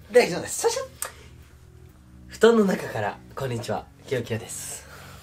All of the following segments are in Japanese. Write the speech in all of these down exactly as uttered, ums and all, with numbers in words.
大丈夫です。そして布団の中からこんにちは、きよきよです。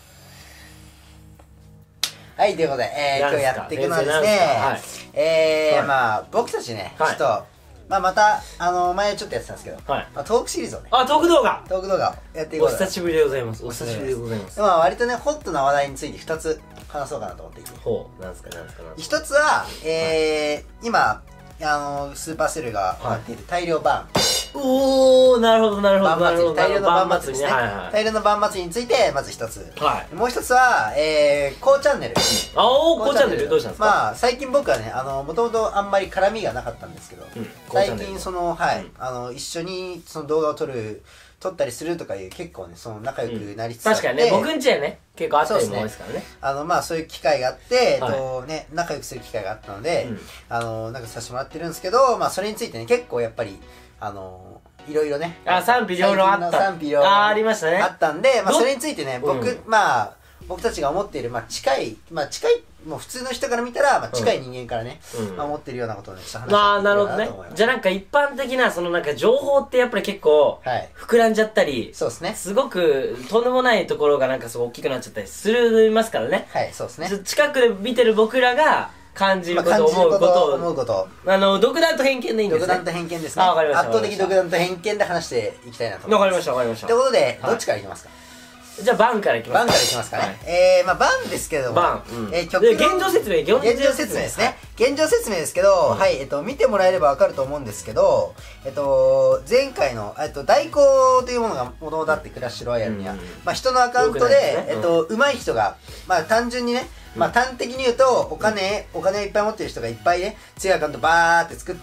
はい、ということで、えー、今日やっていくのはですね、はい、えー、はい、まあ僕たちね、はい、ちょっとまあまたあの前ちょっとやってたんですけど、はい、まあトークシリーズをね、 あ、トーク動画トーク動画をやっていこうと。 お久しぶりでございます。お久しぶりでございます。 まあ割とねホットな話題についてふたつ話そうかなと思っていて、 ほう、なんですかなんですか。 ひとつは、えー、はい、今あのスーパーセルが終わっている大量バーン。 おー、なるほどなるほど。 大量のバン祭りですね。大量のバン祭りについてまず一つ、はい、もう一つは、えー、こうチャンネル。 あおー、こうチャンネルどうしたんですか。 まあ最近僕はね、あのもともとあんまり絡みがなかったんですけど、うん、最近そのはい、うん、あの一緒にその動画を撮る撮ったりするとかいう結構ね、その仲良くなりつつあって、うん、 確かにね、僕んちはね結構あったりも多いですからね。 あのまあそういう機会があって、はい、えっとね仲良くする機会があったので、うん、あのなんかさせてもらってるんですけど、まあそれについてね結構やっぱりあのいろいろね、 あ、賛否両論あった。 賛否両論あ、ありましたね。 あったんで、まあそれについてね、僕、うん、まあ僕たちが思っている、まあ近い、まあ近い、もう普通の人から見たら、まあ近い人間からね、うん、まあ思ってるようなことをね、ちょっと話していければなと思います。まあなるほどね。 じゃあなんか一般的な、そのなんか情報ってやっぱり結構、膨らんじゃったり、 そうですね。 すごくとんでもないところがなんかすごい大きくなっちゃったりするますからね。 はい、そうですね。 近くで見てる僕らが、感じること、思うことを、 思うこと。 あの、独断と偏見でいいんですね。 独断と偏見ですね。 あ、わかりました。 圧倒的独断と偏見で話していきたいなと思います。 わかりました、わかりました。 ということで、どっちからいきますか。 じゃあ、バンからいきますか。 バンからいきますかね。えー、まあバンですけども。 バン。 えー、曲の。現状説明、 現状説明ですね。現状説明ですけど、はい、えっと、見てもらえればわかると思うんですけど、えっと、前回の、えっと、代行というものがもともとあって、クラッシュロワイヤルには。まあ人のアカウントで、えっと、上手い人が、まあ単純にね、まあ端的に言うと、お金、お金をいっぱい持ってる人がいっぱいね、強いアカウントバーって作って、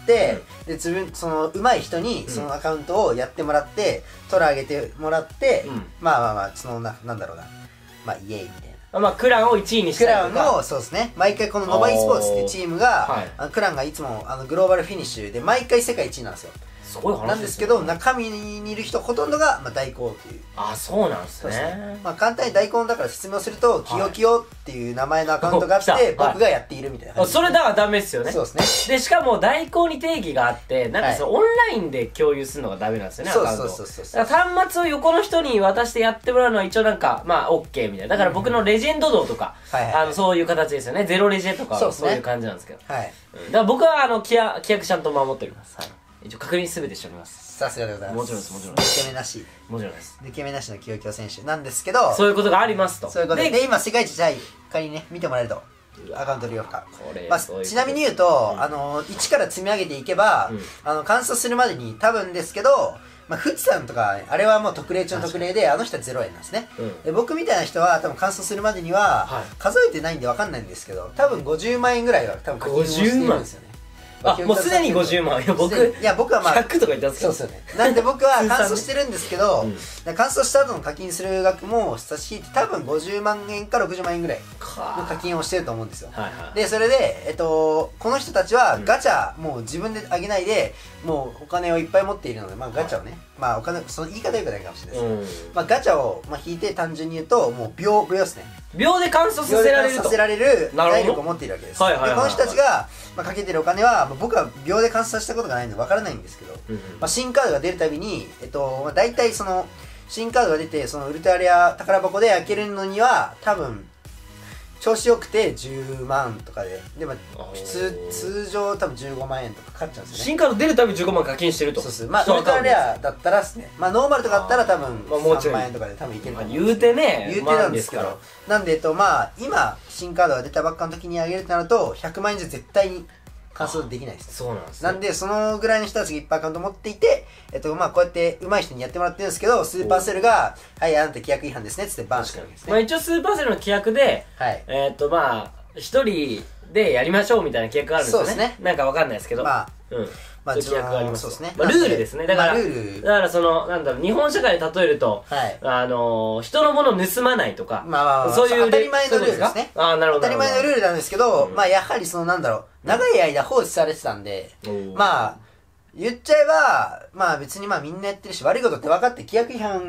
で、自分、その、上手い人に、そのアカウントをやってもらって、トラ上げてもらって、まあまあまあ、その、な、なんだろうな、まあ、イエイみたいな。 まあ、クランをいちいにしたりとか。 クランを、そうですね。毎回このノバイスポーツっていうチームが、はい、あのクランがいつもあのグローバルフィニッシュで、毎回世界一位なんですよ。 すごい話ですね。 なんですけど、中身にいる人ほとんどが、まあ、代行という。 あ、そうなんですね。 まあ、簡単に代行だから説明をすると、きよきよっていう名前のアカウントがあって、僕がやっているみたいな。 それだからダメですよね。 そうですね。で、しかも代行に定義があって、なんかそのオンラインで共有するのがダメなんですよね、アカウント。そうそうそう。端末を横の人に渡してやってもらうのは一応なんか、まあ、OK みたいな。だから僕のレジェンド道とか、あの、そういう形ですよね。ゼロレジェとか、そういう感じなんですけど。はい。だから僕は、あの、規約ちゃんと守っております。はい。一応確認すべてしております。 さすがでございます。 もちろんです、もちろんです。 抜け目なし。 もちろんです。 抜け目なしのきよきよ選手なんですけど、 そういうことがありますと。 そういうことで、で今世界一じゃあ仮にね、見てもらえると。アカウント利用か。まあ、ちなみに言うと、あの、いちから積み上げていけば、あの、完走するまでに多分ですけど、まあ、富士山とか、あれはもう特例中の特例で、あの人はゼロえんなんですね。で僕みたいな人は多分完走するまでには、数えてないんで分かんないんですけど、多分ごじゅうまんえんぐらいは多分課金をしてるんですよね。 あ、もうすでにごじゅうまん。いや、僕、いや、僕はまあ、 ひゃくとか言ったんですけど。そうですよね。なんで僕は完走してるんですけど、完走した後の課金する額も差し引いて多分ごじゅうまんえんかろくじゅうまんえんぐらいの課金をしてると思うんですよ。で、それで、えっと、この人たちはガチャ、もう自分であげないで、もうお金をいっぱい持っているので、まあガチャをね、まあお金、その言い方言うかないかもしれないですけど、まあガチャを引いて単純に言うと、もう秒、秒ですね。 秒で完走させられると。 させられる体力を持っているわけです。で、この人たちが、まあ、かけてるお金は、まあ、僕は秒で完走したことがないのでわからないんですけど、うんうん、まあ、新カードが出るたびに、えっと、まあ、大体その、新カードが出て、そのウルトラレア宝箱で開けるのには、多分、調子よくてじゅうまんとかで、でも普通、通常多分じゅうごまんえんとかかかっちゃうんですよね。 新カード出るたびじゅうごまん課金してると。 そうです。まあ、ウルトラレアだったらですね、まあ、ノーマルとかだったら多分さんまんえんとかで多分いけると思うんですけど。 言うてね、 言うてなんですけど。なんで、えっと、まあ、今、新カードが出たばっかの時にあげるとなると、ひゃくまんえんじゃ絶対に完走できないです。 そうなんですね。 なんで、そのぐらいの人たちがいっぱいアカウント持っていて、えっと、まあ、こうやって上手い人にやってもらってるんですけど、スーパーセルが、はい、あなた規約違反ですね、つってバンしてるわけですね。 まあ、一応スーパーセルの規約で、はい、えっと、まあ、一人でやりましょうみたいな規約があるんですよね。そうですね。なんかわかんないですけど。まあ、うん。まあ、規約があります。そうですね。まあ、ルールですね。だから、ルール。だからその、なんだろう、日本社会で例えると、はい。あの、人のものを盗まないとか、まあまあまあ、そういう。当たり前のルールですね。ああ、なるほど。当たり前のルールなんですけど、まあ、やはりその、なんだろう、長い間放置されてたんで、まあ、言っちゃえば、まあ別にまあみんなやってるし、悪いことって分かって規約違反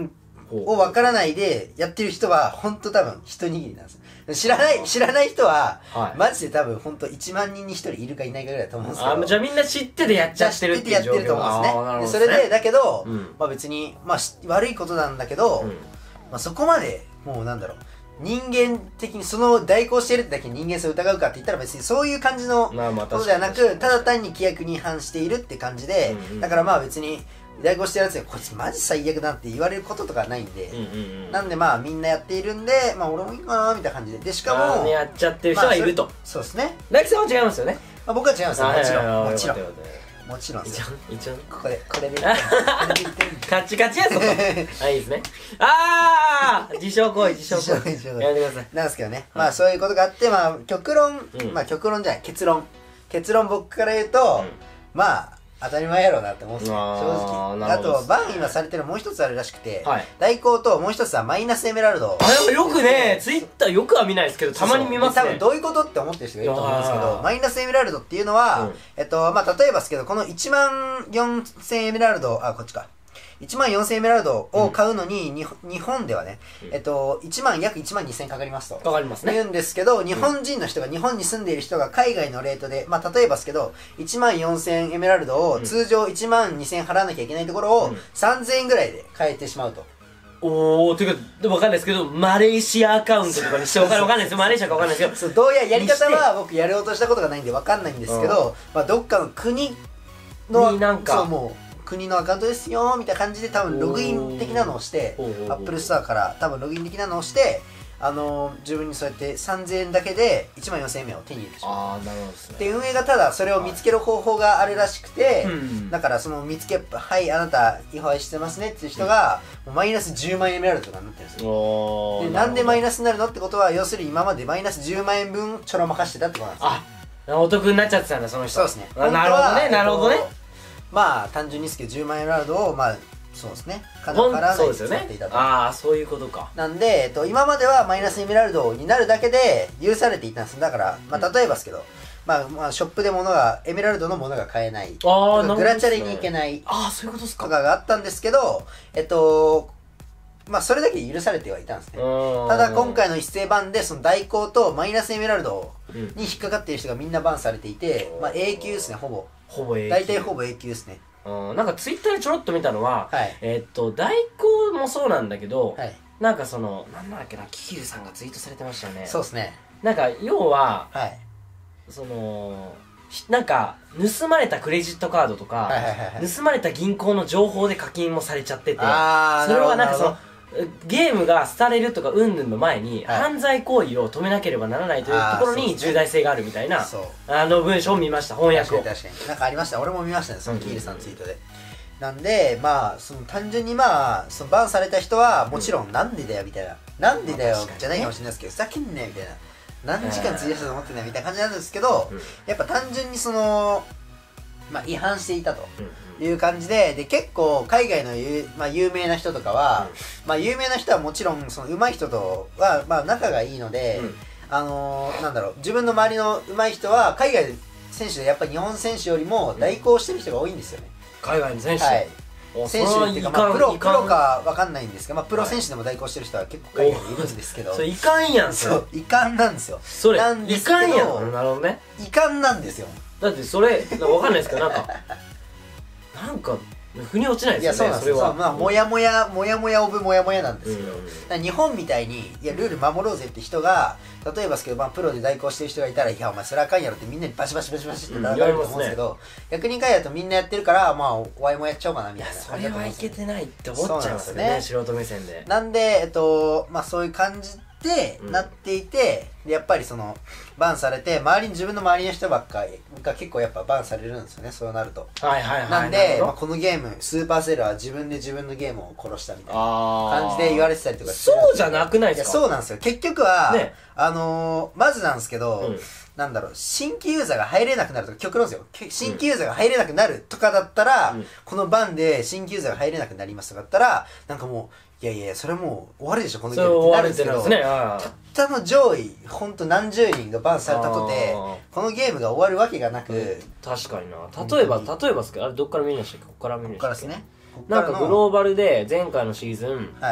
を分からないでやってる人は本当多分一握りなんです。知らない知らない人は、はい、マジで多分本当いちまんにんにひとりいるかいないかぐらいだと思うんですけど。 あ、じゃあみんな知っててやっちゃってるっていう状況。知っててやってると思うんですね。でそれでだけど、うん、まあ別にまあ悪いことなんだけど、うん、まあそこまでもうなんだろう。人間的にその代行してるってだけに人間性を疑うかって言ったら別にそういう感じのことではなく、ただ単に規約に違反しているって感じで、うんうん、だからまあ別に代行してるやつがこいつマジ最悪だって言われることとかないんで、うんうんうん、なんでまあみんなやっているんで、まあ俺もいいかなみたいな感じで、でしかもやっちゃってる人がいると、まあ、 そ, そうですね。 大吉さんは違いますよね。 まあ、僕は違いますよ、もちろんもちろんもちろん一応一応ここでこれでカチカチやぞとあ、いいですね。ああ自傷行為自傷行為やめてください。 なんですけどね、まあそういうことがあって、まあ極論、うん、まあ極論じゃない結論結論僕から言うと、うん、まあ当たり前やろうなって思うんですね、正直。あとバン今されてるもう一つあるらしくて、はい、代行ともう一つはマイナスエメラルド。 あ、よくねツイッターよくは見ないですけどたまに見ますね。 多分どういうことって思ってる人がいると思うんですけど、マイナスエメラルドっていうのは、うん、えっとまあ例えばですけど、このいちまんよんせんエメラルド、あこっちかいちまんよんせんエメラルドを買うのに、うん、日本ではね、うん、えっと、いちまん約いちまんにせんかかりますと。 かかりますね。 言うんですけど、日本人の人が、うん、日本に住んでいる人が海外のレートで、まあ、例えばですけど、いちまんよんせんエメラルドを通常いちまんにせん払わなきゃいけないところを、うん、さんぜんえんぐらいで買えてしまうと。 おー、ていうか、でもわかんないですけど、マレーシアアカウントとかにしてわかんないですよ。マレーシアかわかんないですけど。 そう、どうや、やり方は僕やろうとしたことがないんでわかんないんですけど、まあ、どっかの国の、 になんか、 そう、もう、国のアカウントですよみたいな感じで多分ログイン的なのをしてアップルストアから多分ログイン的なのをしてあのー、自分にそうやってさんぜんえんだけでいちまんよんせんえんめを手に入れてしまう。 あー、なるほどですね。 で運営がただそれを見つける方法があるらしくて、はい、だからその見つけはいあなた違法してますねっていう人が、うん、もうマイナスじゅうまんえんエメラルドとかになってるんですよ。でなんでマイナスになるのってことは要するに今までマイナスじゅうまんえんぶんちょろまかしてたってことなんですよ。 あ、お得になっちゃってたんだその人。 そうですね。 なるほどね、なるほどね。 まあ単純にですけどじゅうまんエメラルドをまあそうですね金を払わないで使っていたと。 ああ、そういうことか。 なんで、えっと、今まではマイナスエメラルドになるだけで許されていたんです。だから、まあ、例えばですけど、うん、まあ、まあショップで物がエメラルドのものが買えない、あー、グラチャレに行けない、 ああ、そういうことですか。 とかがあったんですけど、えっとまあそれだけ許されてはいたんですね。ただ今回の一斉バンでその代行とマイナスエメラルドに引っかかっている人がみんなバンされていて、うん、まあ永久ですね、ほぼ。 ほぼ永久。 大体ほぼ永久ですね。 うん、なんかツイッターでちょろっと見たのは、はい、えー、っと代行もそうなんだけど、はい、なんかそのなんだっけな、キキルさんがツイートされてましたよね。 そうですね。 なんか要は、はい、そのなんか盗まれたクレジットカードとか、はいはいはいはい、盗まれた銀行の情報で課金もされちゃってて、あ、それはなんかそのゲームが廃れるとかうんぬんの前に、はい、犯罪行為を止めなければならないというところに重大性があるみたいな、あの文章を見ました。翻訳を。 確かに確かになんかありました。俺も見ましたね、そのキールさんのツイートで。うん、なんでまあその単純にまあそのバンされた人はもちろんなんでだよみたいな、うん、なんでだよじゃないかもしれないですけど、ふざけんなよみたいな、何時間費やしたと思ってんだよみたいな感じなんですけど、うん、やっぱ単純にそのまあ違反していたと。うんいう感じで、で結構海外の有、まあ、有名な人とかは、うん、まあ有名な人はもちろんその上手い人とはまあ仲がいいので、うん、あのー、なんだろう、自分の周りの上手い人は海外選手でやっぱり日本選手よりも代行してる人が多いんですよね。 海外の選手、 はい、選手っていうか、まあ、プロプロかわかんないんですが、まあ、プロ選手でも代行してる人は結構海外にいるんですけど、 それいかんやん。 そういかんなんですよ。 それなんですけどいかんやん。なるほどね。 いかんなんですよ。 だってそれわかんないですけど、なんかなんか腑に落ちないですよね。いや、そうなんですよ。それはまあもやもやもやもやオブもやもやなんですけど、うん、だ日本みたいにいやルール守ろうぜって人が例えばですけど、まあ、プロで代行してる人がいたら、いやお前それあかんやろってみんなにバシバシバシバシって叩かれると思うんですけど、うんね、逆に海外だとみんなやってるからまあワイもやっちゃおうかなみたいな感じだと思うんですよ。 いや、それはいけてないって思っちゃいますよね、素人目線で。 なんでえっとまあそういう感じでなっていて、うん、でやっぱりそのバンされて周りに自分の周りの人ばっかりが結構やっぱバンされるんですよね、そうなると。 はいはいはい。 なんで、まあ、このゲームスーパーセルは自分で自分のゲームを殺したみたいな感じで言われてたりとかしてるんです。 そうじゃなくないですか。 いやそうなんですよ。結局は、ね、あのー、まずなんですけど、うん、なんだろう、新規ユーザーが入れなくなるとか極論ですよ、新規ユーザーが入れなくなるとかだったら、うん、このバンで新規ユーザーが入れなくなりますとかだったらなんかもういやいやそれもう終わるでしょこのゲームってなるんですけど、ね、たったの上位ほんと何十人がバンされたとてこのゲームが終わるわけがなく、うん、 確かにな。例えば例えばですけど、あれどっから見るんでしたっけ。ここから見るんでしたっけ。 ここからですね。 なんかグローバルで前回のシーズン、 はい、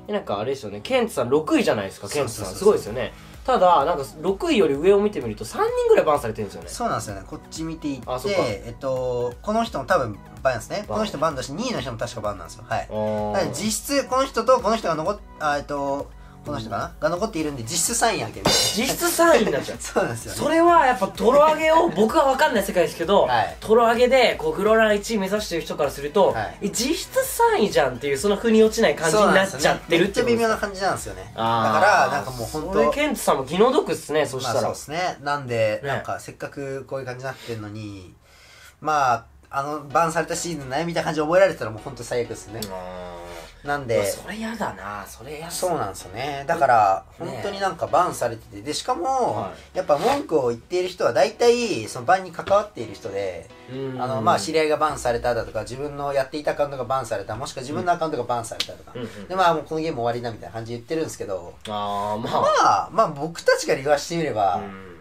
なんかあれですよね、ケンツさんろくいじゃないですか。ケンツさんすごいですよね。ただなんかろくいより上を見てみるとさんにんぐらいバンされてるんですよね。 そうなんですよね。こっち見ていって、えっとこの人も多分バンですね。この人バンだしにいの人も確かバンなんですよ。はい。なので実質この人とこの人が残っあえっとこの人かなが残っているんで、実質さんいやけん。 実質さんいになっちゃう。 そうなんですよ、ね、 それはやっぱトロ上げを僕は分かんない世界ですけど、はい、トロ上げでこうグローラーいちい目指してる人からすると、はい、実質さんいじゃんっていうその腑に落ちない感じになっちゃってるってことです。 めっちゃ微妙な感じなんですよね。だからなんかもう本当それケンツさんも気の毒っすね。そしたら、 まあ、そうですね。なんで、ね、なんかせっかくこういう感じになってるのに、まああのバンされたシーズン悩みた感じ覚えられてたらもう本当最悪ですね。なんでそれやだな。それやそうなんですよね。だから本当になんかバンされてて、でしかも、はい、やっぱ文句を言っている人は大体そのバンに関わっている人で、あのまあ知り合いがバンされただとか、自分のやっていたアカウントがバンされた、もしくは自分のアカウントがバンされたとか、うん、でまあもうこのゲーム終わりだみたいな感じで言ってるんですけど、あー、まあ、まあまあ僕たちから言わしてみれば、うん、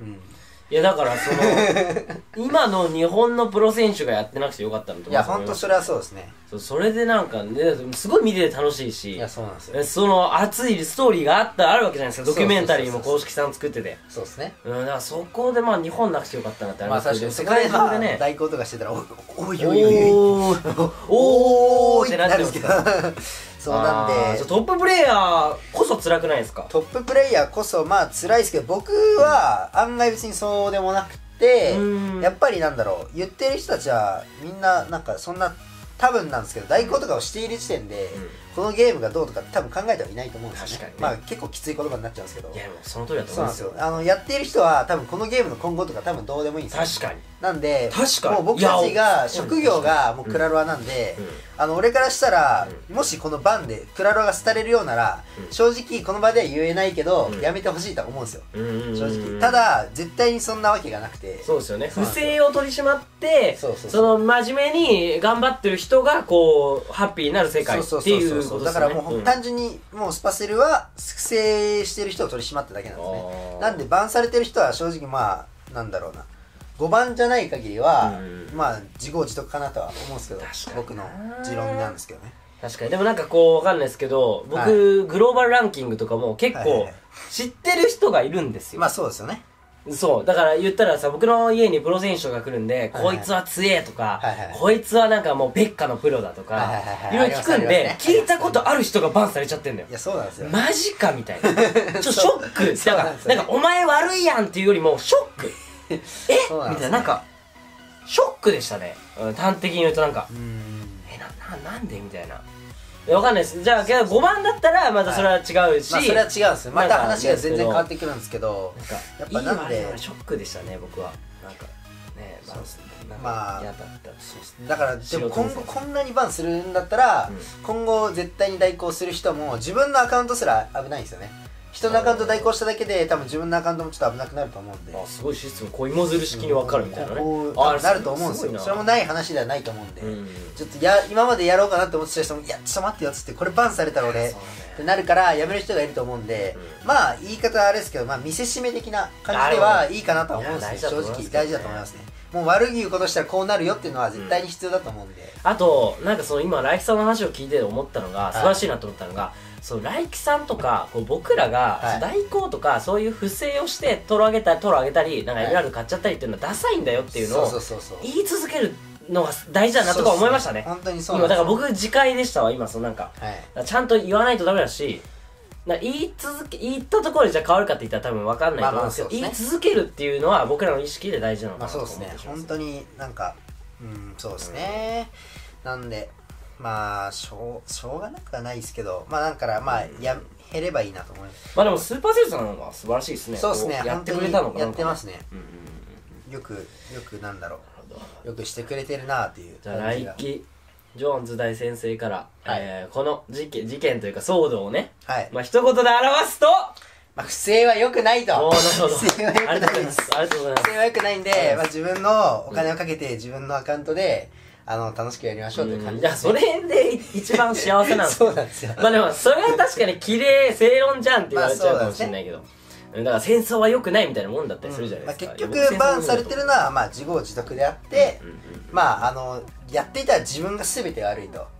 うんいやだからその今の日本のプロ選手がやってなくてよかったのといや本当それはそうですね。 そ, それでなんかねすごい見てて楽しいし、 いやそうなんですよ。 その熱いストーリーがあったあるわけじゃないですか。ドキュメンタリーも公式さん作ってて、 そうですね。 うんだからそこでまあ日本なくてよかったなってありますけど、まあ、 世界中でね代行とかしてたらおおいおいおいおーおーってなってますけどそうなんでトッププレイヤーこそ辛くないですか。 トッププレイヤーこそまあ辛いですけど、僕は案外別にそうでもなくて、やっぱりなんだろう、言ってる人たちはみんななんかそんな多分なんですけど代行とかをしている時点で、うん、このゲームがどうとか多分考えてはいないと思うんですよね。確かにね。まあ結構きつい言葉になっちゃうんですけど、 いやでもその通りだと思うんですよ。 そうなんですよ。あのやっている人は多分このゲームの今後とか多分どうでもいいんですよ。 確かに。 なんで確かにもう僕たちが職業がもうクラロワなんで、あの俺からしたら、うん、もしこのバンでクラロワが廃れるようなら、うん、正直この場では言えないけど、うん、やめてほしいと思うんですよ、正直。ただ絶対にそんなわけがなくて、 そうですよね。不正を取り締まってその真面目に頑張ってる人がこうハッピーになる世界っていうことですよね。 だからもう、うん、単純にもうスパセルは不正してる人を取り締まっただけなんですね。なんでバンされてる人は正直まあなんだろうな、ごばんじゃない限りは、うん、まあ自業自得かなとは思うんですけど、僕の持論なんですけどね。 確かに。でもなんかこうわかんないですけど、僕、はい、グローバルランキングとかも結構知ってる人がいるんですよ。 まあそうですよね。 そうだから言ったらさ、僕の家にプロ選手が来るんで、はいはい、こいつは強えとか、はいはい、こいつはなんかもうベッカのプロだとかいろいろ聞くんで、ね、聞いたことある人がバンされちゃってんだよ。 いやそうなんですよ。 マジかみたいなちょっとショックだから、ね、なんかお前悪いやんっていうよりもショックえ、ね、みたいな、なんかショックでしたね、うん、端的に言うと。なんかえな、な、なんでみたいな。わかんないです。じゃあけどごばんだったらまたそれは違うし、はい、まあそれは違うんですよ。また話が全然変わってくるんですけど、 なんかやっぱなんでショックでしたね僕は。なんかね、 まあそうですね。まあ嫌だった。そうですね。だからでも今後こんなにバンするんだったら、うん、今後絶対に代行する人も自分のアカウントすら危ないんですよね。人のアカウント代行しただけで多分自分のアカウントもちょっと危なくなると思うんで。 あ、すごいシステム、こう芋づる式に分かるみたいなね、 うん、こうなると思うんですよ。それもない話ではないと思うんで、うん、ちょっとや今までやろうかなって思ってた人も、いやちょっと待ってよっつって、これバンされたら俺、ね、ってなるからやめる人がいると思うんで、うん、まあ言い方はあれですけど、まあ見せしめ的な感じではいいかなとは思うんですよ。正直大事だと思いますね。もう悪い言うことしたらこうなるよっていうのは絶対に必要だと思うんで、うん、 あとなんかその今ライキさんの話を聞いて思ったのが素晴らしいなと思ったのが、はい、そうライキさんとかこう僕らが、はい、代行とかそういう不正をしてトロ上げたりトロ上げたりなんかエメラルド買っちゃったりっていうのはダサいんだよっていうのを言い続けるのが大事だなとか思いましたね。 本当にそうなんですよ。今だから僕自戒でしたわ今。そのなんか、はい、ちゃんと言わないとダメだし、な言い続け言ったところでじゃあ変わるかって言ったら多分分かんないと思うんですけど、まあまあそうですね、言い続けるっていうのは僕らの意識で大事なのかなと思ってます。 まあそうですね。本当になんかうんそうですね、うん、なんでまあしょうしょうがなくはないですけど、まあだからまあや減ればいいなと思います。 まあでもスーパーセールスさんは素晴らしいですね。 そうですね。 やってくれたのかな。 やってますね。うんうんうん、よくよくなんだろうよくしてくれてるなっていう。 じゃあ来期ジョーンズ大先生から、はい、えー、この事件事件というか騒動をね、はい、まあ一言で表すと、 まあ、不正は良くないと。 おー、なるほど。 不正は良くないです。 ありがとうございます。ありがとうございます。 不正は良くないんで、まあ、自分のお金をかけて自分のアカウントで、あの、楽しくやりましょうという感じです、 ね。いや、それで一番幸せなんですよ。 そうなんですよ。 まあでも、それは確かに綺麗、正論じゃんって言われちゃうかもしれないけど。だから戦争は良くないみたいなもんだったりするじゃないですか。 うん、まあ、結局バンされてるのはまあ自業自得であって、まああのやっていたら自分が全て悪いと。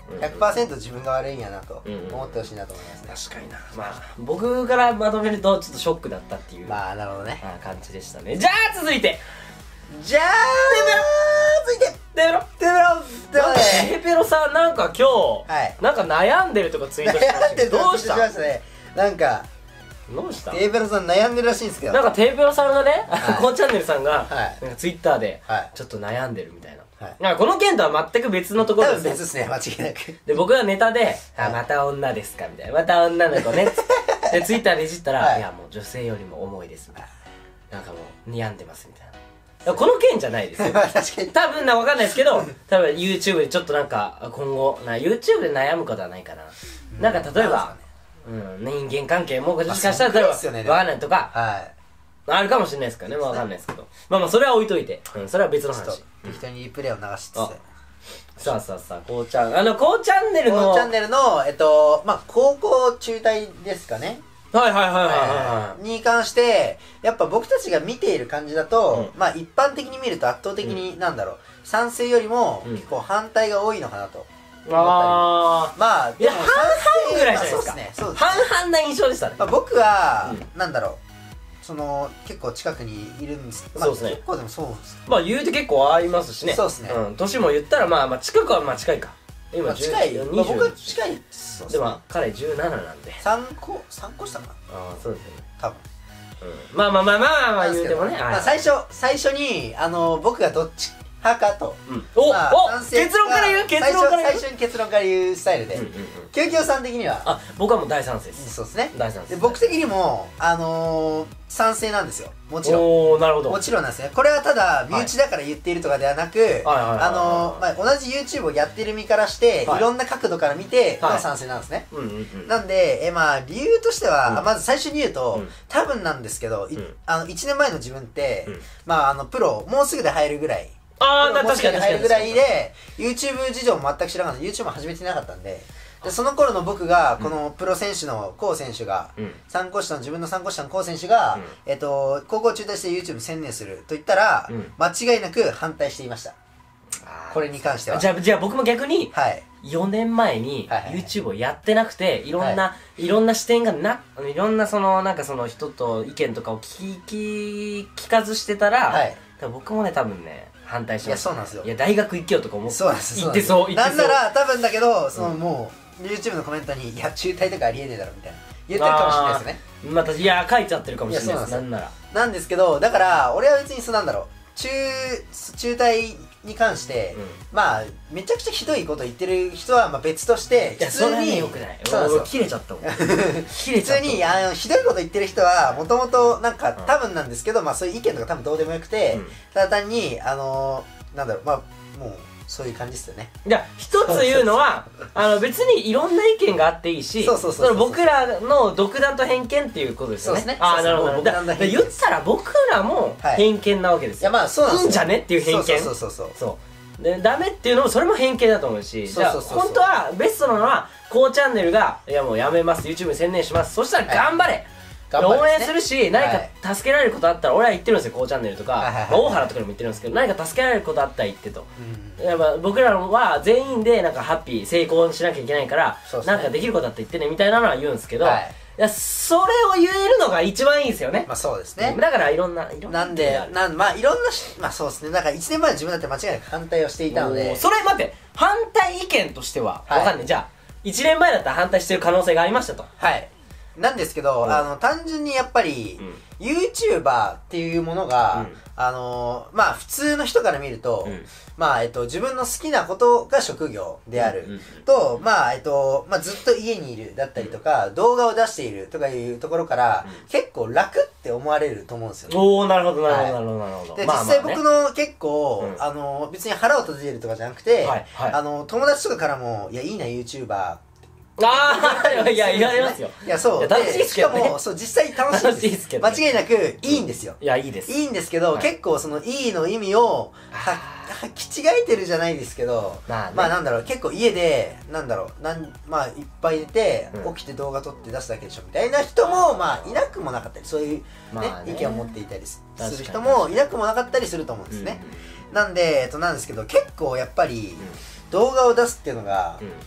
ひゃくパーセント 自分が悪いんやなと思ってほしいなと思いますね。確かにな。まあ僕からまとめるとちょっとショックだったっていう、 まあなるほどね、 感じでしたね。じゃあ続いてじゃあ続いてテペロテペロテペロさん、なんか今日なんか悩んでるとかツイートしてましたけど、どうした？ なんかどうした？ テーペロさん悩んでるらしいんですけど、 なんかテーペロさんがね、こうチャンネルさんがなんかツイッターでちょっと悩んでるみたいな。なんかこの件とは全く別のところですね。多分別ですね、間違いなく。 で、僕がネタで、あ、また女ですかみたいな。また女の子ね。で、ツイッターでいじったら、いやもう女性よりも重いですみたいな。なんかもう、にやんでますみたいな。この件じゃないですよ。 確かに。 多分な、わかんないですけど、多分 YouTube でちょっとなんか、今後、な YouTube で悩むことはないかな。なんか例えば、うん、人間関係ももしかしたら、例えば、わかんないとか、あるかもしれないですからね。わかんないですけど。まあまあ、それは置いといて。うん、それは別の話。 適当にリプレイを流しつつ。 さあさあさあ、こうちゃん。あの、こうチャンネルの。 こうチャンネルの、えっと、まあ、高校中退ですかね。 はいはいはいはいはい。 に関して、やっぱ僕たちが見ている感じだと、まあ、一般的に見ると圧倒的に、なんだろう、賛成よりも、結構反対が多いのかなと。 ああ。 まあ、 いや、半々ぐらいじゃないですか。そうですね。そうですね。半々な印象でしたね。 僕は、なんだろう。その結構近くにいるんですけど、そうですね。結構でもそうです。 まあ言うて結構会いますしね。 そうですね。 うん。年も言ったらまあまあ近くはまあ近いか。 今近い。僕は近い。 でも彼じゅうなななんで。 三個三個下かな。 ああそうですよね。 多分。 うん。まあまあまあまあまあ言うてもね。 まあ最初最初にあの僕がどっち派かと。 おお結論から言う結論から言う。 最初に結論から言うスタイルで。救急さん的には。 あ、僕はもう大賛成です。 そうですね。 大賛成。 で僕的にもあの賛成なんですよ。もちろん。 おおなるほど。 もちろんなんですね。これはただ身内だから言っているとかではなく、あのまあ同じ YouTube をやってる身からしていろんな角度から見ての賛成なんですね。なんでえまあ理由としてはまず最初に言うと多分なんですけど、あのいちねんまえの自分ってまああのプロもうすぐで入るぐらい。 ああ、確かに入るぐらいで YouTube 事情も全く知らなかった。 YouTube も始めてなかったんで、でその頃の僕がこのプロ選手のコウ選手が参考下の自分の参考下のコウ選手がえっと高校中退して YouTube 専念すると言ったら間違いなく反対していました。これに関しては。 じゃあじゃあ僕も逆によねんまえに YouTube をやってなくていろんないろんな視点がないろんなそのなんかその人と意見とかを聞き聞かずしてたら僕もね多分ね反対します。 いやそうなんですよ。 いや大学行けよとか思ってそうなんです言ってそう言ってそう。 なんなら多分だけどそのもう YouTube のコメントにいや中退とかありえねえだろみたいな言ってるかもしれないですよね。 またいや書いちゃってるかもしれないです。なんならなんですけどだから俺は別にそうなんだろう中中退に関して、まあめちゃくちゃひどいこと言ってる人はまあ別として普通によくない。俺切れちゃったもん。 切れちゃった。普通にあのひどいこと言ってる人はもともとなんか多分なんですけど、まあそういう意見とか多分どうでもよくて、ただ単にあのなんだろうまあもうそういう感じですよね。 じゃあ一つ言うのはあの別にいろんな意見があっていいし、僕らの独断と偏見っていうことですよね。そうですね。ああなるほど。だ言ったら僕らも偏見なわけですよ。いやまあそうなんですよ。いいんじゃねっていう偏見。 そうそうそうそう。 でダメっていうのもそれも偏見だと思うし、じゃあ本当はベストなのはこうチャンネルがいやもうやめます YouTube に専念します。そしたら頑張れ。応援するし何か助けられることあったら俺は言ってるんですよ。こうチャンネルとか大原とかにも言ってるんですけど何か助けられることあったら言ってと。やっぱ僕らは全員でなんかハッピー成功しなきゃいけないからなんかできることあったら言ってねみたいなのは言うんですけど、いやそれを言えるのが一番いいですよね。 まあそうですね。 だからいろんないろんななんでなんまあいろんなまあそうですね。だからいちねんまえの自分だって間違いなく反対をしていたので。 それ待って反対意見としてはわかんないじゃあいちねんまえだったら反対してる可能性がありましたと。 はいなんですけど、うん、あの単純にやっぱり、うん、YouTuber っていうものが、うん、あのまあ普通の人から見ると、うん、まあえっと自分の好きなことが職業である、うんうん、とまあえっとまあずっと家にいるだったりとか、うん、動画を出しているとかいうところから、うん、結構楽って思われると思うんですよね。 おおなるほどなるほどなるほどなるほど。 で、まあまあね、実際僕の結構、うん、あの別に腹を閉じてるとかじゃなくて、はいはい、あの友達とかからもいやいいな YouTuber ああいや言われますよ。 いやそう楽しいですけどね。 しかもそう実際楽しいです。間違いなくいいんですよ。 いやいいです。 いいんですけど結構そのいいの意味を履き違えてるじゃないですけど、まあなんだろう結構家でなんだろうなんまあいっぱい寝て起きて動画撮って出すだけでしょみたいな人もまあいなくもなかったりそういうね意見を持っていたりする人もいなくもなかったりすると思うんですね。なんでえっとなんですけど結構やっぱり動画を出すっていうのが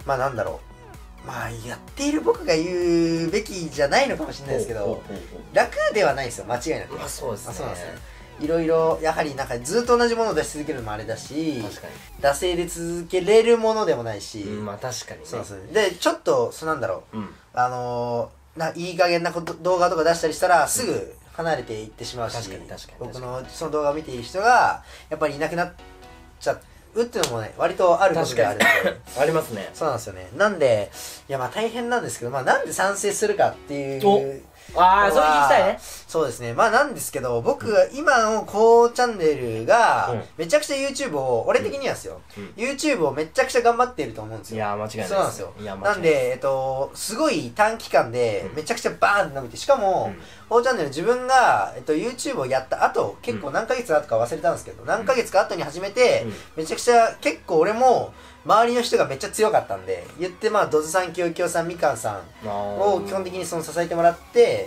まあなんだろう、まあやっている僕が言うべきじゃないのかもしれないですけど、楽ではないですよ、間違いなく。 まあそうですね。 そうなんですよ。いろいろやはりなんかずっと同じものを出し続けるのもあれだし、 確かに惰性で続けれるものでもないし、 うん、まあ確かにね。 そうですね。でちょっとそうなんだろう、うん、あのー、ないい加減なこと動画とか出したりしたらすぐ離れていってしまうし、 確かに確かに僕のその動画を見ている人がやっぱりいなくなっちゃうっていうのもね割とあることであるんでありますね。 そうなんですよね。なんでいやまあ大変なんですけど、まあなんで賛成するかっていうああ、それ聞きたいね。 そうですね。まあなんですけど、僕が今のこうチャンネルが、めちゃくちゃ YouTube を、俺的にはですよ、うん、YouTube をめちゃくちゃ頑張っていると思うんですよ。 いや間違いないです。 そうなんですよ。 いやなんで、えっと、すごい短期間で、めちゃくちゃバーンって伸びて、しかも、こうチャンネル自分が、えっと、YouTube をやった後、結構何ヶ月後か忘れたんですけど、何ヶ月か後に始めて、めちゃくちゃ、結構俺も、周りの人がめっちゃ強かったんで、言ってまあドズさん、キヨキヨさん、みかんさんを基本的にその支えてもらって、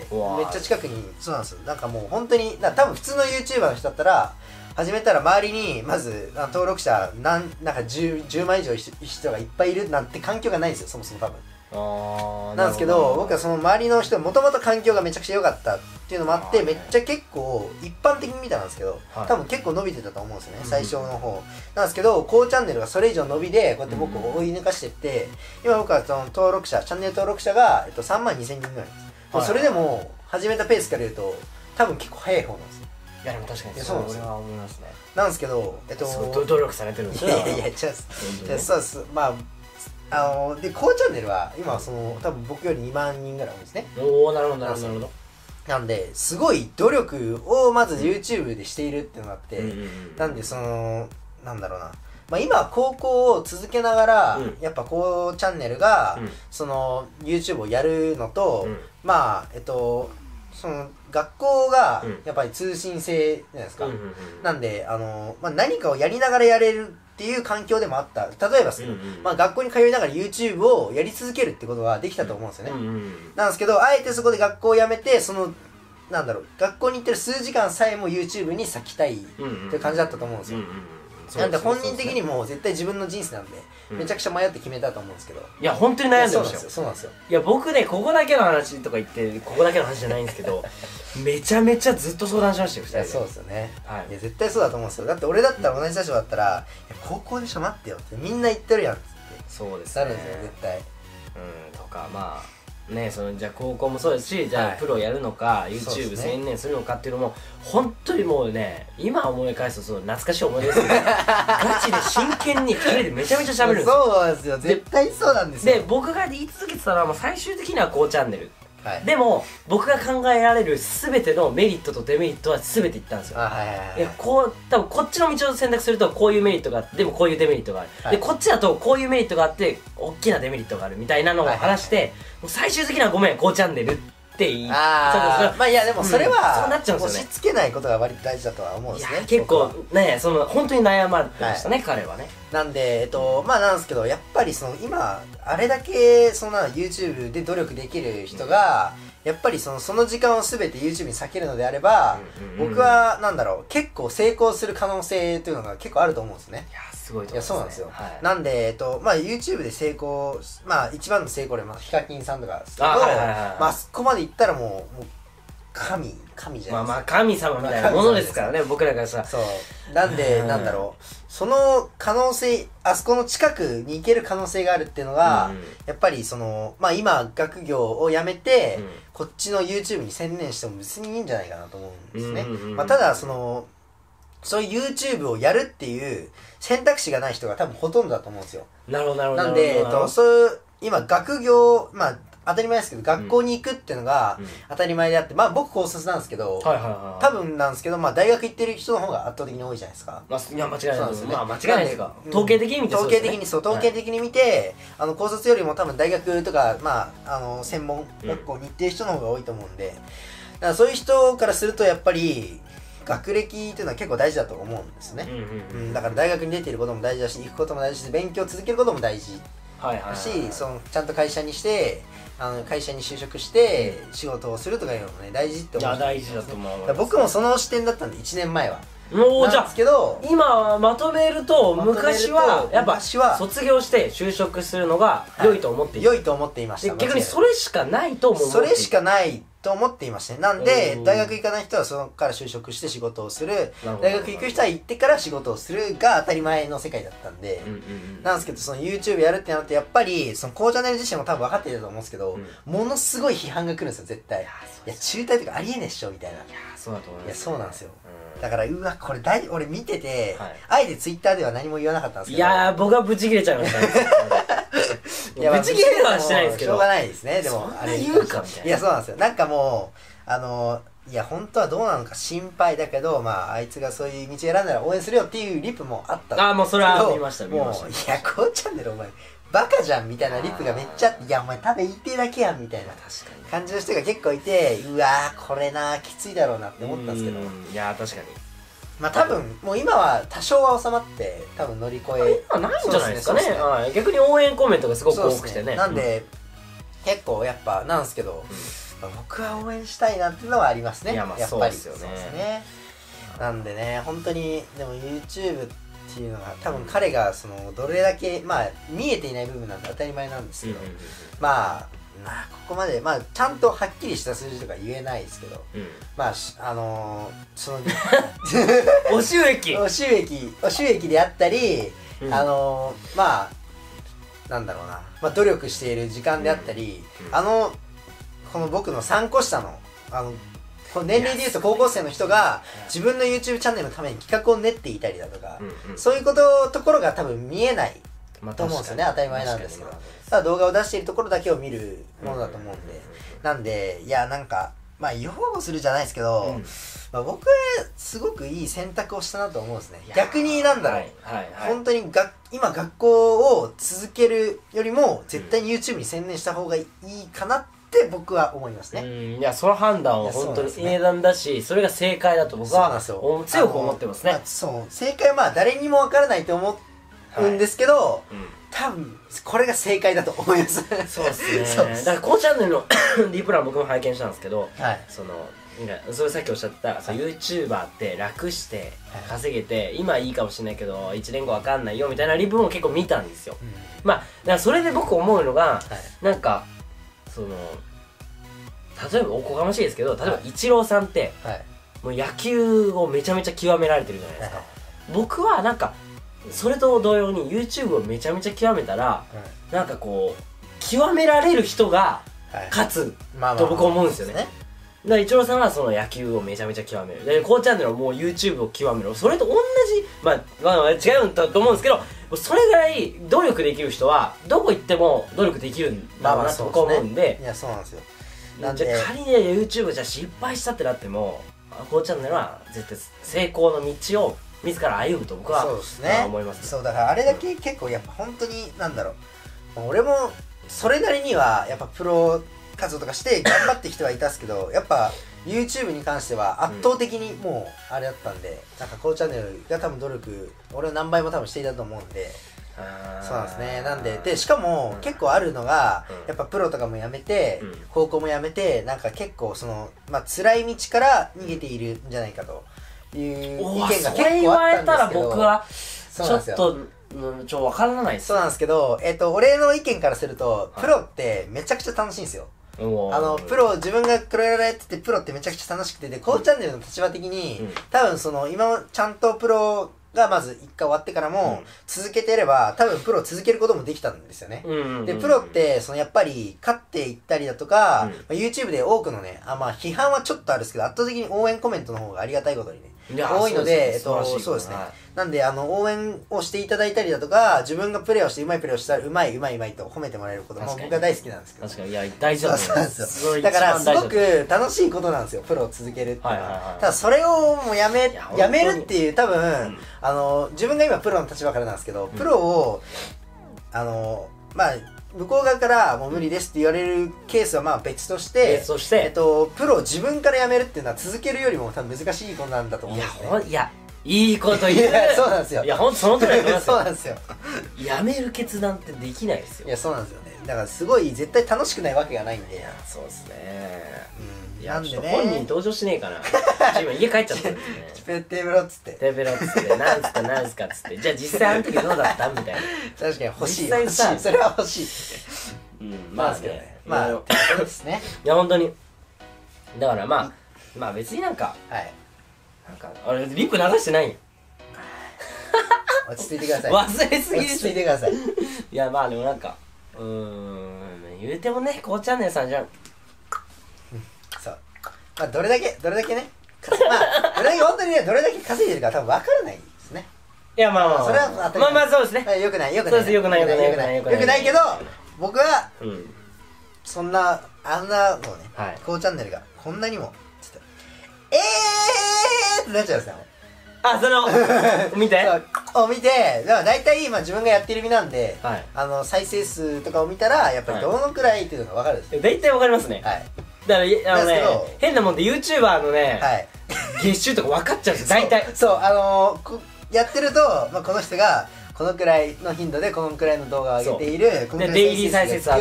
めっちゃ近くに、そうなんですよ。なんかもう本当に、な多分普通の YouTuber の人だったら、始めたら周りにまず登録者なんなんか 10, 10万以上いる人がいっぱいいるなんて環境がないんですよ、そもそも多分。あなんですけど、僕はその周りの人もともと環境がめちゃくちゃ良かったっていうのもあって、めっちゃ結構一般的に見たんですけど、はい、多分結構伸びてたと思うんですよね、最初の方なんですけど、こうチャンネルがそれ以上伸びでこうやって僕を追い抜かしていって、今僕はその登録者チャンネル登録者が、えっと、さんまんにせんにんぐらいです、はい、それでも始めたペースから言うと多分結構早い方なんですよ。 いやでも確かにそう俺は思いますね。 なんですけど、えっと努力されてるんですよ。 いやいや違うそうです。まああので、こうチャンネルは今その多分僕よりにまんにんぐらい多いですね。 おお、なるほどなるほどなるほど。 なんですごい努力をまず YouTube でしているっていうのがあって、うん、なんでそのなんだろうな、まあ、今高校を続けながら、うん、やっぱこうチャンネルが、うん、その YouTube をやるのと、うん、まあえっとその学校がやっぱり通信制じゃないですか、うん、なんであの、まあ、何かをやりながらやれるっていう環境でもあった。例えばですけど、うんうん、まあ学校に通いながら YouTube をやり続けるってことができたと思うんですよね、うんうん、なんですけど、あえてそこで学校を辞めて、そのなんだろう、学校に行ってる数時間さえも YouTube に割きたいっていう感じだったと思うんですよ、うんうんうん、なんで本人的にも絶対自分の人生なんで、うん、めちゃくちゃ迷って決めたと思うんですけど、 いや本当に悩んでましたよ。 そうなんですよ。 いや僕ね、ここだけの話とか言ってここだけの話じゃないんですけどめちゃめちゃずっと相談しましたよ、ふたりで。 そうですよね、はい、いや絶対そうだと思うんですよ。だって俺だったら同じ立場だったら、うん、高校でしょ待ってよってみんな言ってるやんっつってそうですねなるんですよ絶対。 うんとかまあね、そのじゃあ高校もそうですし、じゃあプロやるのか、はい、YouTube 専念するのかっていうのも本当にもうね、今思い返すとそう懐かしい思い出ですけどガチで真剣にふたりでめちゃめちゃ喋るんですよ。 そうなんですよ、絶対そうなんですよ。 で僕が言い続けてたのはもう最終的にはこうチャンネル、はい、でも僕が考えられる全てのメリットとデメリットは全て言ったんですよ。いやこう多分こっちの道を選択するとこういうメリットがあって、でもこういうデメリットがある、はい、でこっちだとこういうメリットがあって大きなデメリットがあるみたいなのを話して、はいはいはい、もう最終的にはごめんこうチャンネルって言い、 あまあいやでもそれは、うん、 そうなっちゃうんですよね。 押し付けないことが割と大事だとは思うんですね。いや結構ね、その本当に悩まれてましたね、はい、彼はね。 なんでえっとまあなんですけど、やっぱりその今あれだけそんな YouTube で努力できる人が、うん、やっぱりそのその時間を全て YouTube に避けるのであれば、うんうんうん、僕はなんだろう、結構成功する可能性というのが結構あると思うんですね。 いやすごいと思いますね。 いやそうなんですよ、はい、なんで、えっとまあ、YouTube で成功、まあ一番の成功例はヒカキンさんとかですけど、あ、はいはいはい、まあそこまでいったらもう、もう神神じゃないですか。 まあまあ神様みたいなものですからね、まあ、僕らからさ。 そうなんでなんだろう、その可能性、あそこの近くに行ける可能性があるっていうのが、うん、やっぱりそのまあ今学業をやめて、うん、こっちの YouTube に専念しても別にいいんじゃないかなと思うんですね。まあただそのそういう YouTube をやるっていう選択肢がない人が多分ほとんどだと思うんですよ。 なるほどなるほど。 なんで、えっと、そういう今学業、まあ当たり前ですけど学校に行くっていうのが当たり前であって、うん、まあ僕高卒なんですけど、はいはいはい、多分なんですけど、まあ大学行ってる人の方が圧倒的に多いじゃないですか。 まあ、いや間違いないですよね。まあ間違いないですか。統計的に見てそうですね。統計的にそう、統計的に見て、はい、あの高卒よりも多分大学とか、まあ、あの専門学校に行ってる人の方が多いと思うんで、だからそういう人からするとやっぱり学歴っていうのは結構大事だと思うんですね。うん、だから大学に出ていることも大事だし、行くことも大事だし、勉強を続けることも大事だし、そのちゃんと会社にしてあの会社に就職して仕事をするとかいうのもね大事って思う。 いや大事だと思う。 僕もその視点だったんでいちねんまえは。 もうじゃあ今まとめると昔はやっぱ卒業して就職するのが良いと思ってい良いと思っていました。 逆にそれしかないと思う。 それしかないと思っていましたね。なんで大学行かない人はそこから就職して仕事をする、大学行く人は行ってから仕事をするが当たり前の世界だったんで、なんですけど、その YouTube やるってなるとやっぱりそのこうチャンネル自身も多分分かっていると思うんですけど、ものすごい批判が来るんですよ絶対。いや中退とかありえねえっしょみたいな。いやそうだと思います。 いやそうなんですよ。だからうわこれ大俺見てて、あえて Twitter では何も言わなかったんですけど、 いやー僕はブチ切れちゃいましたね。いやブチ切れはしてないですけど、 しょうがないですね。でもあれ言うかみたいな。 いやそうなんですよ。なんかもうあのいや本当はどうなのか心配だけど、まああいつがそういう道選んだら応援するよっていうリプもあったんですけど、 あもうそれは見ました見ました。 もういやこうチャンネルお前バカじゃんみたいなリプがめっちゃあって、いやお前ただ言ってるだけやんみたいな感じの人が結構いて、うわーこれなきついだろうなって思ったんですけど、 いや確かにまあ多分もう今は多少は収まって多分乗り越え今ないんじゃないですかね。逆に応援コメントがすごく多くてね。 なんで結構やっぱなんですけど、僕は応援したいなっていうのはありますね。やっぱりそうですよね。なんでね本当にでも YouTube っていうのが多分彼がそのどれだけまあ見えていない部分なんて当たり前なんですけど、まあまあここまでまあちゃんとはっきりした数字とか言えないですけど、まああのそのお収益お収益お収益であったり、あのまあなんだろうな、まあ努力している時間であったり、あのこの僕のさんこ下のあのこの年齢でいうと高校生の人が自分の YouTube チャンネルのために企画を練っていたりだとか、そういうことところが多分見えないと思うんですよね。当たり前なんですけど、ただ動画を出しているところだけを見るものだと思うんで、なんでいやなんかまあ擁護するじゃないですけど、まあ僕はすごくいい選択をしたなと思うんですね。逆になんだろう、本当にが今学校を続けるよりも絶対に YouTube に専念した方がいいかなって僕は思いますね。 うん、いやその判断は本当に英断だし、それが正解だと僕は強く思ってますね。 そう正解はまあ誰にもわからないと思うんですけど、多分これが正解だと思います。 そうですね。だからこのチャンネルのディープラン僕も拝見したんですけど、そのそれさっきおっしゃった YouTuber って楽して稼げて今いいかもしれないけどいちねんごわかんないよみたいなリプも結構見たんですよ。まあだからそれで僕思うのがなんかその例えばおこがましいですけど、例えばイチローさんってもう野球をめちゃめちゃ極められてるじゃないですか。僕はなんかそれと同様に YouTube をめちゃめちゃ極めたら、うん、なんかこう極められる人が勝つと僕思うんですよね。だからイチローさんはその野球をめちゃめちゃ極める。で、こうチャンネルはもう YouTube を極める。それと同じ、まあ、まあ、違うんだと思うんですけど、それぐらい努力できる人はどこ行っても努力できるんだろうなと僕は思うんで。 いや、そうなんですよ。 なんで仮に YouTube じゃ失敗したってなっても、こうチャンネルは絶対成功の道を自ら歩むと僕は思いますね。 そうだからあれだけ結構やっぱ本当になんだろう、俺もそれなりにはやっぱプロ活動とかして頑張ってきてはいたんですけど、やっぱ YouTube に関しては圧倒的にもうあれだったんで、なんかこのチャンネルが多分努力俺は何倍も多分していたと思うんで。そうなんですね。なんででしかも結構あるのが、やっぱプロとかもやめて、高校もやめて、なんか結構そのまあ辛い道から逃げているんじゃないかという意見が結構あったんですけど、それ言われたら僕はちょっとうんちょ分からないです。 そうなんですけど、えっと俺の意見からするとプロってめちゃくちゃ楽しいんですよ。あのプロ自分がプロやられててプロってめちゃくちゃ楽しくて、でこうチャンネルの立場的に多分その今ちゃんとプロがまず一回終わってからも続けていれば多分プロを続けることもできたんですよね。でプロってそのやっぱり勝っていったりだとか、うんまあ、YouTube で多くのねあまあ批判はちょっとあるんですけど圧倒的に応援コメントの方がありがたいことにね多いので、えっとそうですね。なんであの応援をしていただいたりだとか、自分がプレーをしてうまいプレーをしたらうまいうまいうまいと褒めてもらえることも僕は大好きなんですけど。 確かにいや大事だと思います。 だからすごく楽しいことなんですよプロを続けるっていうのは。ただそれをもうやめやめるっていう多分、うん、あの自分が今プロの立場からなんですけど、プロをあのまあ向こう側からもう無理ですって言われるケースはまあ別として、 別としてえっとプロを自分から辞めるっていうのは続けるよりも多分難しいことなんだと思うんですね。 いやいいこと言う。 そうなんですよ。 いや、ほんとその通りだと思いますよ。 そうなんですよ。 やめる決断ってできないですよ。 いや、そうなんですよね。だからすごい絶対楽しくないわけがないんで。いや、そうですね。 うん。 いや、ちょっと本人登場しねえかな。今家帰っちゃったんですね。 ペッテーブロっつって。 テーブロっつって、なんすかなんすかっつって。じゃあ実際あの時どうだったみたいな。 確かに欲しい。 実際さ、 それは欲しい。 うん、まあね。 まあ、そうですね。 いや、本当に。だからまあ、まあ別になんか、 はい。 なんか、あれ、リップ流してないよ。 落ち着いてください。 忘れすぎです。 落ち着いてください。 いや、まあでもなんか、うーん、言うてもね、こうチャンネルさんじゃん。 そう。まあ、どれだけ、どれだけね、まあ、どれだけ本当にね、どれだけ稼いでるか多分分からないですね。 いや、まあまあ、 それは当たり前。 まあまあそうですね。 よくない、よくない。 そうです、よくない、よくない、よくない。 よくないけど、僕は、 うん。 そんな、あんなのね、 はい、 こうチャンネルが、こんなにも、ちょっと、えーってなっちゃうんですよ。 あ、その、見てを見て、だから大体、まあ自分がやってる身なんで、 はい、 あの、再生数とかを見たら、やっぱりどのくらいっていうのが分かるんですよ。 大体分かりますね。 はい。 だから、あのね、変なもんで YouTuber のね、 はい、 月収とか分かっちゃうんですよ、大体。 そう、あのー、やってると、まあ、この人が、このくらいの頻度でこのくらいの動画を上げている、 で、デイリー再生数あって、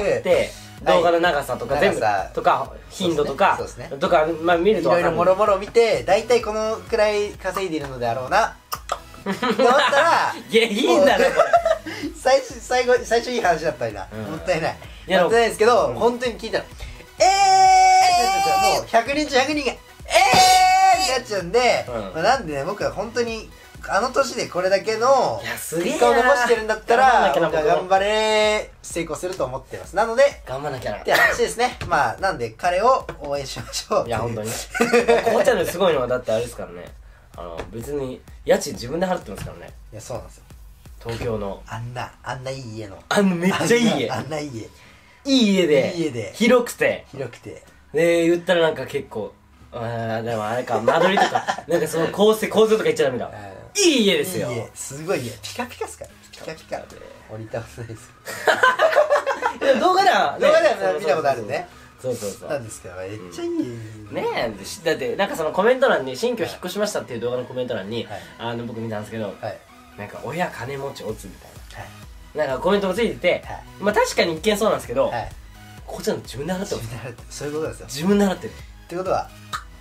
動画の長さとか全部とか頻度とかとかまあ見るといろいろもろもろ見て大体このくらい稼いでいるのであろうなって思ったらいやいいんだねこれ最初最後最初いい話だったりな、もったいないもったいないですけど、本当に聞いたらえーもうひゃくにん中ひゃくにんがえーってなっちゃうんで、なんでね僕は本当にあの年でこれだけの結果を残してるんだったら僕は頑張れ成功すると思ってます。なので頑張らなきゃなって話ですね。まあなんで彼を応援しましょう。 いや本当にこうちゃんのすごいのはだってあれですからね、あの別に家賃自分で払ってますからね。 いやそうなんですよ。 東京のあんなあんないい家のあんなめっちゃいい家あんないい家いい家でいい家で広くて広くてで言ったらなんか結構ああでもあれか間取りとかなんかその構成構造とか言っちゃダメだ。いい家ですよ。 いい家すごい家ピカピカっすからピカピカで降りたことないです動画では動画では見たことあるね。 そうそうそうなんですけどめっちゃいい家ねえだってなんかそのコメント欄に新居引っ越しましたっていう動画のコメント欄にあの僕見たんですけどなんか親金持ちオツみたいななんかコメントもついててまあ確かに一見そうなんですけどここちゃん自分で払ってます。 そういうことですよ。 自分で払ってるってことは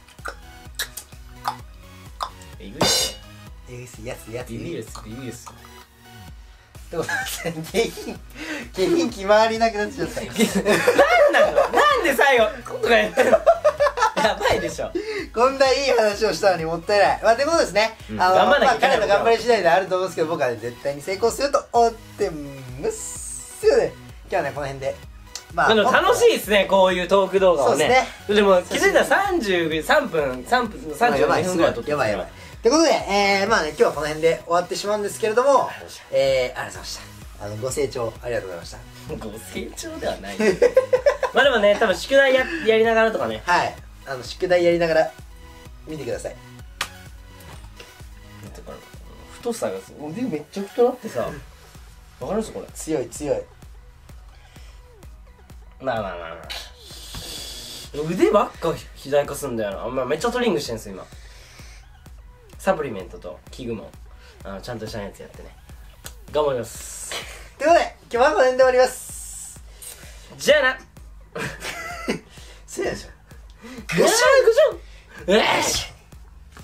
えぐいっすよ。 えぐいっすやつやつビビるっすビビるっす。 ってことは下品下品決まりなくなっちゃったなんなのなんで最後とかやってるのやばいでしょ。 こんないい話をしたのにもったいない。まあってことですね、あのまあ彼の頑張り次第であると思うんですけど僕は絶対に成功すると思ってますよね。今日はねこの辺でまあ楽しいですねこういうトーク動画はね。でも気づいたらさんじゅうさんぷんさんぷんさんじゅうにふんぐらい撮ってますよ。 ということで、えー、まあね、今日はこの辺で終わってしまうんですけれども、えー、ありがとうございました。あの、ご清聴ありがとうございました。 ご清聴ではない。まあでもね、多分宿題ややりながらとかね。 はい。あの、宿題やりながら、見てください。 だから、太さが、腕めっちゃ太なってさ、わかりますこれ。 強い、強い。 まあまあまあまあ。腕ばっか肥大化すんだよな。まあ、めっちゃトレーニングしてんす今。サプリメントと器具もあのちゃんとしたやつやってね頑張りますということで今日はこの辺で終わります。 じゃあなそうやでしょぐしゃぐしゃよし